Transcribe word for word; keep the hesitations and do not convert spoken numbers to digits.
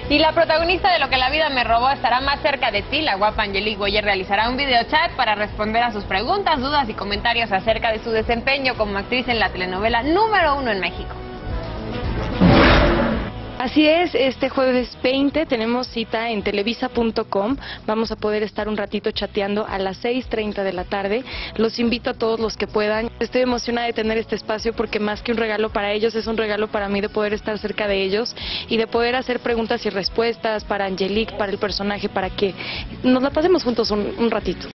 Y la protagonista de Lo que la vida me robó estará más cerca de ti. La guapa Angelique Boyer realizará un video chat para responder a sus preguntas, dudas y comentarios acerca de su desempeño como actriz en la telenovela número uno en México. Así es, este jueves veinte tenemos cita en televisa punto com. Vamos a poder estar un ratito chateando a las seis treinta de la tarde. Los invito a todos los que puedan. Estoy emocionada de tener este espacio porque más que un regalo para ellos, es un regalo para mí de poder estar cerca de ellos y de poder hacer preguntas y respuestas para Angelique, para el personaje, para que nos la pasemos juntos un, un ratito.